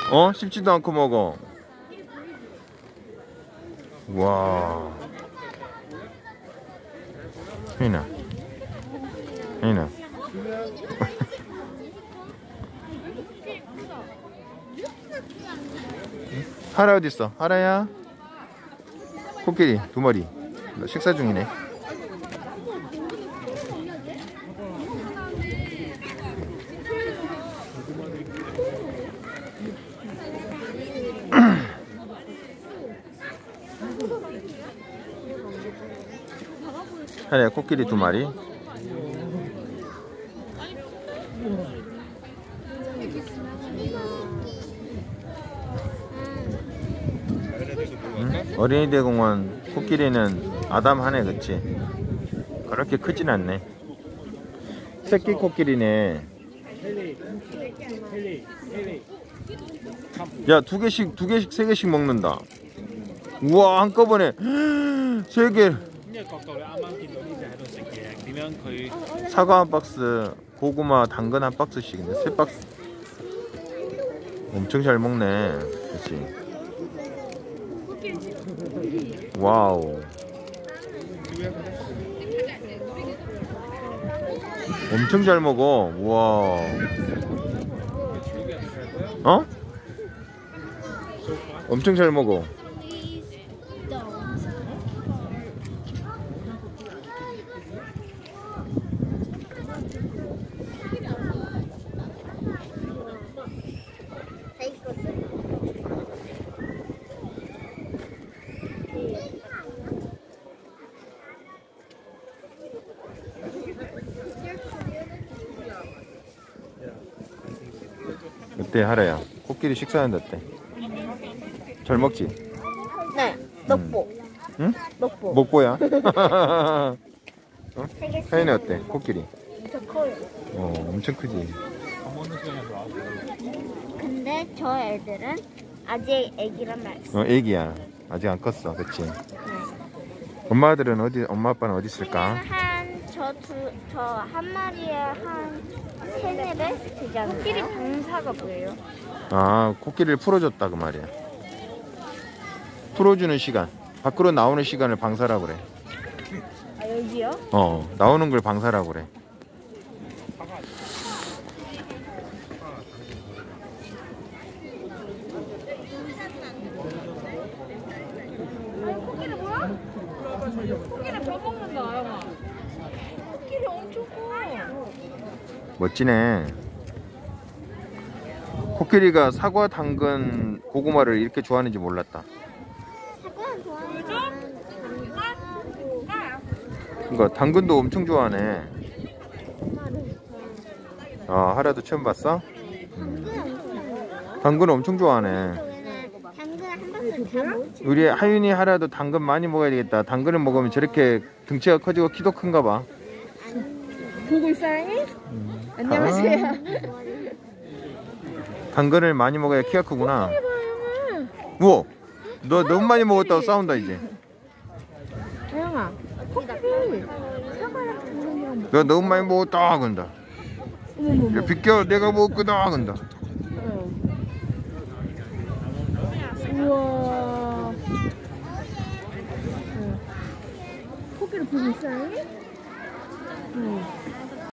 어? 씹지도 않고 먹어. 와. 혜인아. 혜인아. 하라 어딨어? 하라야? 코끼리 2마리 식사 중이네. 하라야 코끼리 2마리. 어린이대공원 코끼리는 아담하네. 그치? 그렇게 크진 않네. 새끼 코끼리네. 야, 2개씩 3개씩 먹는다. 우와, 한꺼번에 3개. 사과 한 박스, 고구마, 당근 한 박스씩인데 3박스. 엄청 잘 먹네. 그치? 와우. 엄청 잘 먹어. 우와. 어? 엄청 잘 먹어. 어때 하라야? 코끼리 식사한다대. 잘 먹지? 네, 먹보. 응? 먹보. 먹보야? 어? 혜인이 어때? 코끼리? 저 커요. 엄청 크지? 근데 저 애들은 아직 애기란 말이야. 애기야. 아직 안 컸어. 그치? 네. 엄마 아빠는 어디 있을까? 저 한 마리에 한 3-4배 되지 않나요? 코끼리 방사가 뭐예요? 아, 코끼리를 풀어줬다 그 말이야. 풀어주는 시간, 밖으로 나오는 시간을 방사라고 그래. 아, 여기요? 나오는 걸 방사라고 그래. 코끼리 뭐야? 코끼리 밥 먹는다, 아영아. 코끼리 엄청 커. 멋지네. 코끼리가 사과, 당근, 고구마를 이렇게 좋아하는지 몰랐다. 사과는 좋아하는 그러니까 당근도 엄청 좋아하네. 아, 하라도 처음 봤어? 당근 엄청 좋아하네. 당근 한 박스 다 먹지. 우리 하윤이 하라도 당근 많이 먹어야 되겠다. 당근을 먹으면 저렇게 등치가 커지고 키도 큰가 봐. 보고 있어요? 안녕하세요. 당근을 많이 먹어야 키가 크구나. 우와, 너 너무 많이 먹었다고 싸운다 이제. 아영아, 코끼리 사과랑 당근이랑 너 너무 많이 먹었다 그런다. 어머머머. 야, 비켜, 내가 먹었다 그런다. 우와. 코끼리 보고 있어요? 응.